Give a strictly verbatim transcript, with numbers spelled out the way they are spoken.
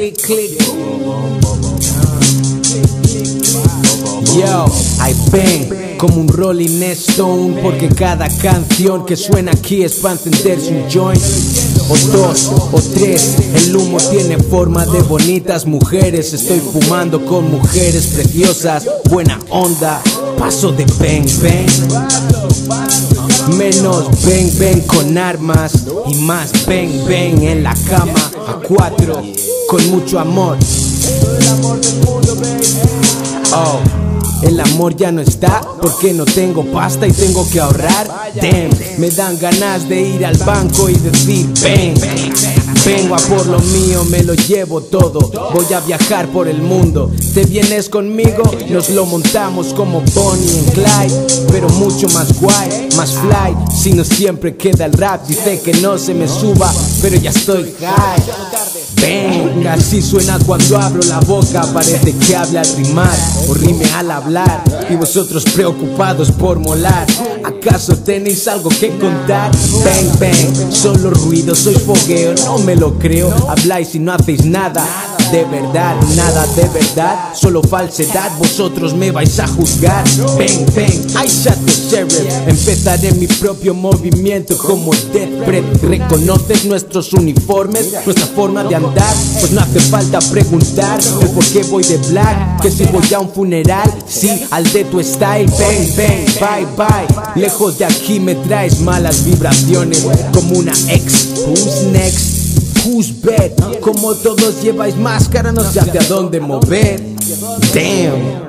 click, click. Yo, I bang como un Rolling Stone, porque cada canción que suena aquí es para encenderse un joint. O dos, o tres, el humo tiene forma de bonitas mujeres. Estoy fumando con mujeres preciosas, buena onda, paso de bang bang. Menos bang bang con armas y más bang bang en la cama a cuatro, con mucho amor. Oh, el amor ya no está porque no tengo pasta y tengo que ahorrar. Damn, me dan ganas de ir al banco y decir bang, vengo a por lo mío, me lo llevo todo. Voy a viajar por el mundo. ¿Te vienes conmigo? Nos lo montamos como Bonnie and Clyde, pero mucho más guay, más fly. Si no siempre queda el rap, dice que no se me suba, pero ya estoy high. Bang, así suena cuando abro la boca. Parece que habla al rimar o rime al hablar, y vosotros preocupados por molar. ¿Acaso tenéis algo que contar? Bang, bang, solo ruido, soy fogueo, no me lo creo. Habláis y no hacéis nada de verdad, nada de verdad, solo falsedad, vosotros me vais a juzgar. Bang, bang, I shot the sheriff. Empezaré mi propio movimiento como Death Breath. ¿Reconoces nuestros uniformes, nuestra forma de andar? Pues no hace falta preguntar el por qué voy de black. Que si voy a un funeral, sí, al de tu style. Bang, bang, bye, bye. Lejos de aquí me traes malas vibraciones como una ex. Who's next? Who's bad? Como todos lleváis máscara, no sé hacia dónde mover. Damn.